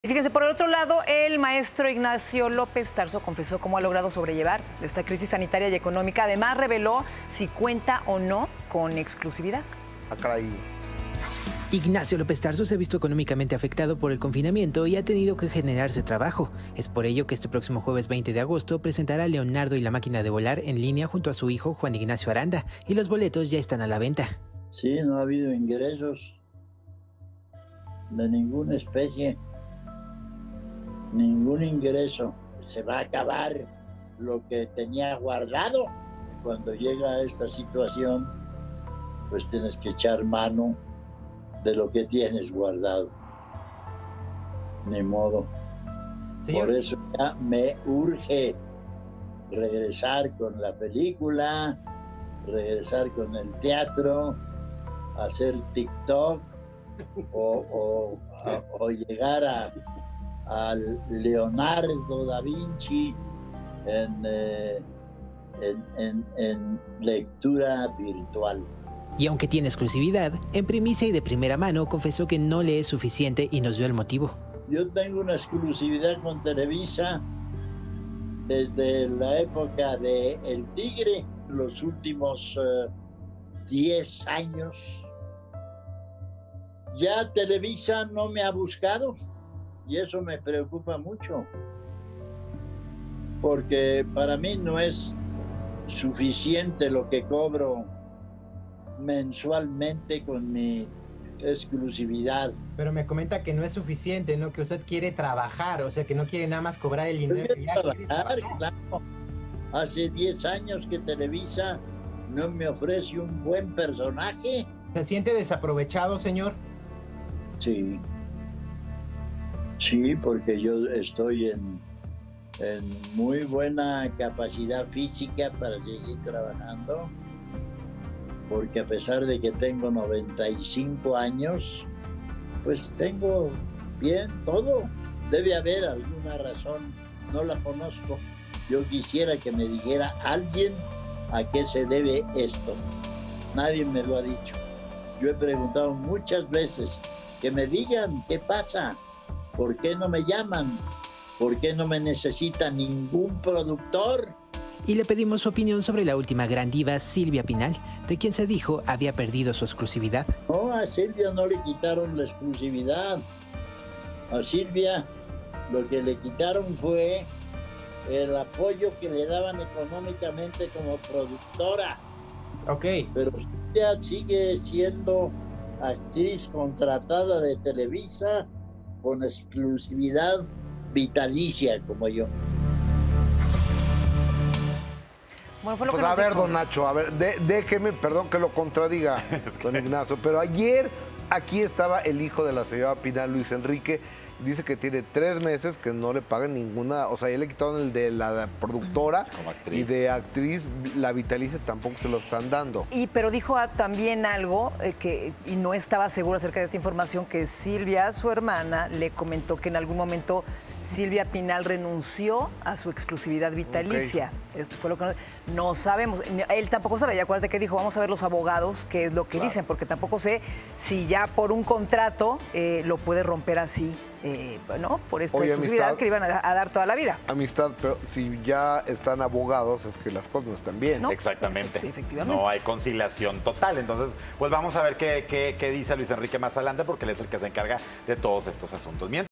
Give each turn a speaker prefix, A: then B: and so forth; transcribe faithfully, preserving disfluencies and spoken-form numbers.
A: Y fíjese, por el otro lado, el maestro Ignacio López Tarso confesó cómo ha logrado sobrellevar esta crisis sanitaria y económica. Además, reveló si cuenta o no con exclusividad.
B: Acá hay...
C: Ignacio López Tarso se ha visto económicamente afectado por el confinamiento y ha tenido que generarse trabajo. Es por ello que este próximo jueves veinte de agosto presentará Leonardo y la máquina de volar en línea junto a su hijo Juan Ignacio Aranda, y los boletos ya están a la venta.
D: Sí, no ha habido ingresos de ninguna especie, ningún ingreso. Se va a acabar lo que tenía guardado. Cuando llega esta situación, pues tienes que echar mano de lo que tienes guardado. Ni modo. Señor. Por eso ya me urge regresar con la película, regresar con el teatro, hacer TikTok o, o, a, o llegar a, a Leonardo da Vinci en, eh, en, en, en lectura virtual.
C: Y aunque tiene exclusividad, en primicia y de primera mano confesó que no le es suficiente y nos dio el motivo.
D: Yo tengo una exclusividad con Televisa desde la época de El Tigre, los últimos diez uh, años. Ya Televisa no me ha buscado y eso me preocupa mucho, porque para mí no es suficiente lo que cobro mensualmente con mi exclusividad.
E: Pero me comenta que no es suficiente, ¿no? Que usted quiere trabajar, o sea, que no quiere nada más cobrar el dinero.
D: Ya trabajar, trabajar. Claro. Hace diez años que Televisa no me ofrece un buen personaje.
E: ¿Se siente desaprovechado, señor?
D: Sí. Sí, porque yo estoy en, en muy buena capacidad física para seguir trabajando. Porque a pesar de que tengo noventa y cinco años, pues tengo bien todo. Debe haber alguna razón, no la conozco. Yo quisiera que me dijera alguien a qué se debe esto. Nadie me lo ha dicho. Yo he preguntado muchas veces que me digan qué pasa, por qué no me llaman, por qué no me necesita ningún productor.
C: Y le pedimos su opinión sobre la última gran diva Silvia Pinal, de quien se dijo había perdido su exclusividad.
D: No, a Silvia no le quitaron la exclusividad. A Silvia lo que le quitaron fue el apoyo que le daban económicamente como productora.
E: Ok.
D: Pero Silvia sigue siendo actriz contratada de Televisa con exclusividad vitalicia como yo.
A: Bueno, fue lo
B: pues
A: que
B: a ver,
A: dijo.
B: don Nacho, a ver, de, déjeme, perdón que lo contradiga, don Ignacio, pero ayer aquí estaba el hijo de la señora Pinal, Luis Enrique, dice que tiene tres meses que no le pagan ninguna, o sea, ya le quitaron el de la productora y de actriz, la vitalicia tampoco se lo están dando.
A: Y pero dijo también algo eh, que, y no estaba seguro acerca de esta información, que Silvia, su hermana, le comentó que en algún momento Silvia Pinal renunció a su exclusividad vitalicia. Okay. Esto fue lo que no, no sabemos. Él tampoco sabe. Ya acuérdate que dijo, vamos a ver los abogados qué es lo que claro. dicen, porque tampoco sé si ya por un contrato eh, lo puede romper así, eh, ¿no? Por esta Oye, exclusividad amistad, que le iban a, a dar toda la vida.
B: Amistad, pero si ya están abogados, es que las cosas no están bien.
F: ¿No? Exactamente.
A: Sí, efectivamente.
F: No hay conciliación total. Entonces, pues vamos a ver qué, qué, qué dice Luis Enrique más adelante, porque él es el que se encarga de todos estos asuntos. Mientras